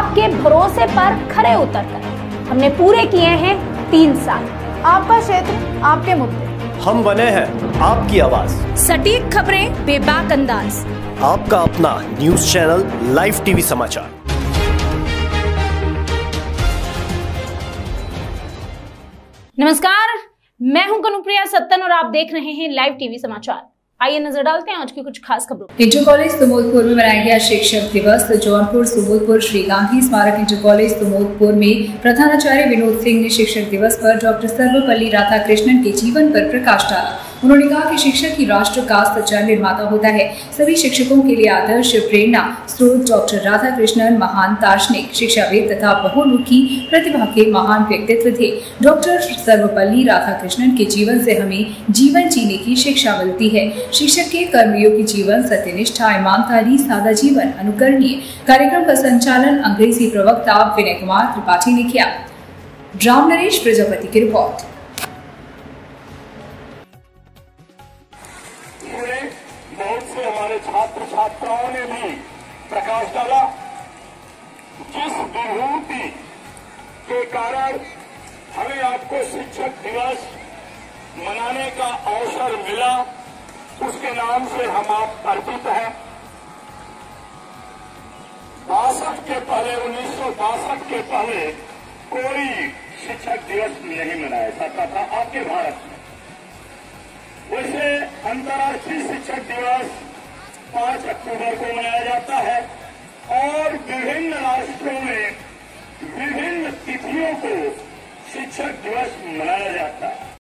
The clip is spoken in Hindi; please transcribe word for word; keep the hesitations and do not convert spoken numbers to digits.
आपके भरोसे पर खरे उतरकर हमने पूरे किए हैं तीन साल। आपका क्षेत्र, आपके मुद्दे, हम बने हैं आपकी आवाज। सटीक खबरें, बेबाक अंदाज, आपका अपना न्यूज चैनल लाइव टीवी समाचार। नमस्कार, मैं हूं कनुप्रिया सत्तन और आप देख रहे हैं लाइव टीवी समाचार। आइए नजर डालते हैं आज की कुछ खास खबरों। इंटर कॉलेज सुमोदपुर में मनाया गया शिक्षक दिवस। जौनपुर सुमोदपुर श्री गांधी स्मारक इंटर कॉलेज सुमोदपुर में प्रधानाचार्य विनोद सिंह ने शिक्षक दिवस पर डॉक्टर सर्वपल्ली राधाकृष्णन के जीवन पर प्रकाश डाला। उन्होंने कहा कि शिक्षक ही राष्ट्र का सच्चा निर्माता होता है। सभी शिक्षकों के लिए आदर्श प्रेरणा स्रोत डॉक्टर राधाकृष्णन महान दार्शनिक, शिक्षाविद तथा बहुमुखी प्रतिभा के महान व्यक्तित्व थे। डॉक्टर सर्वपल्ली राधाकृष्णन के जीवन से हमें जीवन जीने की शिक्षा मिलती है। शिक्षक के कर्मयोगी जीवन, सत्यनिष्ठा, ईमानदारी, सादा जीवन अनुकरणीय। कार्यक्रम का संचालन अंग्रेजी प्रवक्ता विनय कुमार त्रिपाठी ने किया। राम नरेश प्रजापति की रिपोर्ट। बहुत से हमारे छात्र छात्राओं ने भी प्रकाश डाला। जिस विभूति के कारण हमें आपको शिक्षक दिवस मनाने का अवसर मिला, उसके नाम से हम आप परिचित हैं। बासठ के पहले, उन्नीस सौ बासठ के पहले कोई शिक्षक दिवस नहीं मनाया जाता था आपके भारत में। वैसे अंतर्राष्ट्रीय शिक्षक दिवस पांच अक्टूबर को मनाया जाता है और विभिन्न राष्ट्रों में विभिन्न तिथियों को शिक्षक दिवस मनाया जाता है।